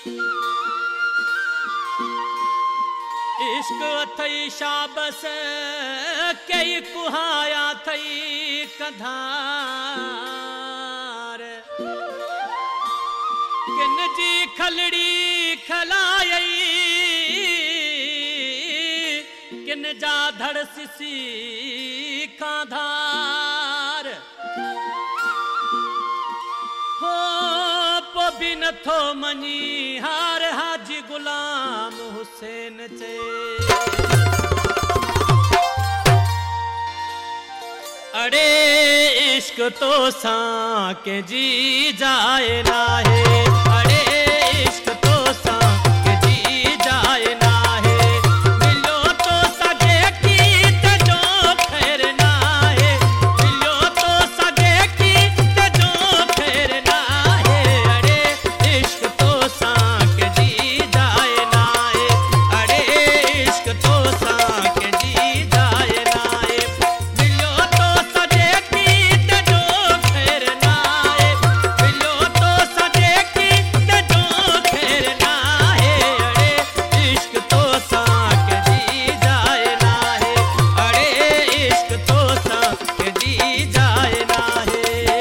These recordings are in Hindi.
इश्क अथई शाबस कई कुहाया थई कधार किन जी खलड़ी खलाई किन जा धड़ सिसी काधार हो भी नथो मनी हार हाजी गुलाम हुसैन चे अड़े इश्क तो सां के जी जाए ना है अड़े इश्क तो सां के जी जाए ना है मिलो तो सगे की तजो खैर ना है मिलो तो सगे की तजो खैर ना है अड़े इश्क तो सां के जी जाए ना है अड़े इश्क तो सां के जी जाए ना है मिलो तो सगे की तजो खैर ना है मिलो तो सगे की तजो खैर ना है अड़े इश्क तो सां के जी जाए ना है अड़े इश्क तो सां के जी जाए ना है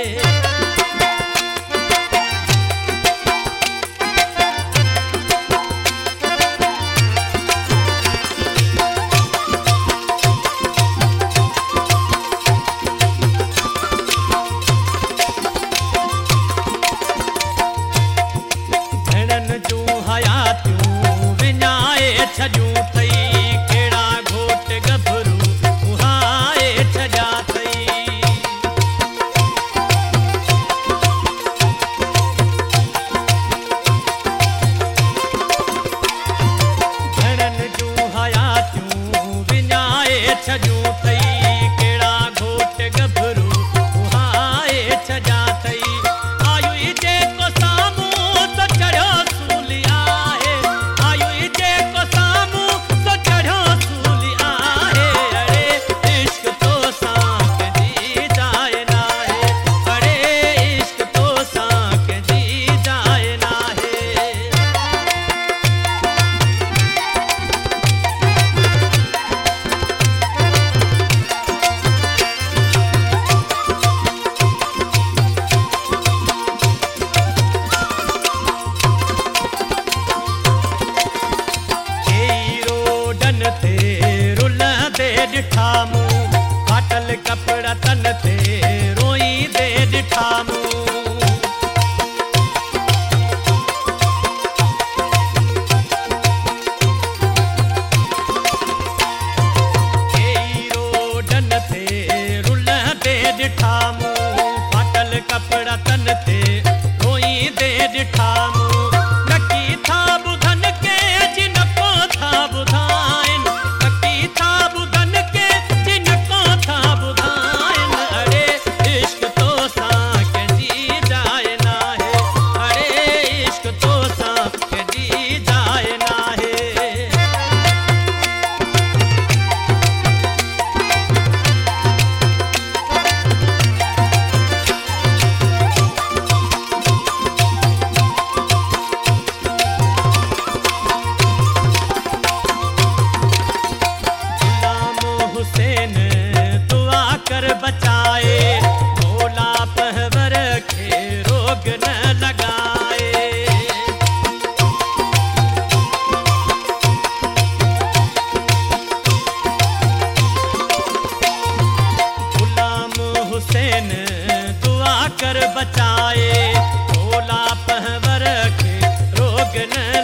भेणन जूं हयातियूं विञाए छॾियूं थई कहिड़ा घोट गभरू उहाए छॾिया थई भेणन जूं हयातियूं विञाए छॾियूं थई कहिड़ा घोट गभरू उहाए छॾिया थई आयु जेको साम्हूं तो चढ़ियो सूली आहे आयु जेको साम्हूं तो चढ़ियो सूली आहे अड़े इश्क तो सां के जी जाए ना है अड़े इश्क तो सां के जी जाए ना है केई रोडन ते रुलंदे ॾिठा मूं फाटल कपिड़ा तन ते रोईंदे ॾिठा मूं केई रोडन ते रुलंदे ॾिठा मूं फाटल कपिड़ा तन ते रोईंदे ॾिठा मूं नकी था ॿुधन के जिन को था ॿुधाइन नकी था ॿुधन के जिन को था ॿुधाइन अड़े इश्क तो सां के जी जाए ना है अड़े इश्क तो सां के जी जाए ना है गुलाम हुसैन दुआ कर बचाए भोला पहवर के रोग न लगाए गुलाम हुसैन दुआ कर बचाए भोला पहवर के रोग न